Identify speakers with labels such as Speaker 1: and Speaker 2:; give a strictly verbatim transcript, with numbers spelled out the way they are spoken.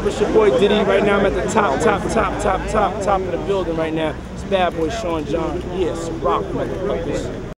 Speaker 1: up? It's your boy Diddy. Right now I'm at the top, top, top, top, top, top of the building right now. It's bad boy Sean John. Yes, rock, motherfuckers.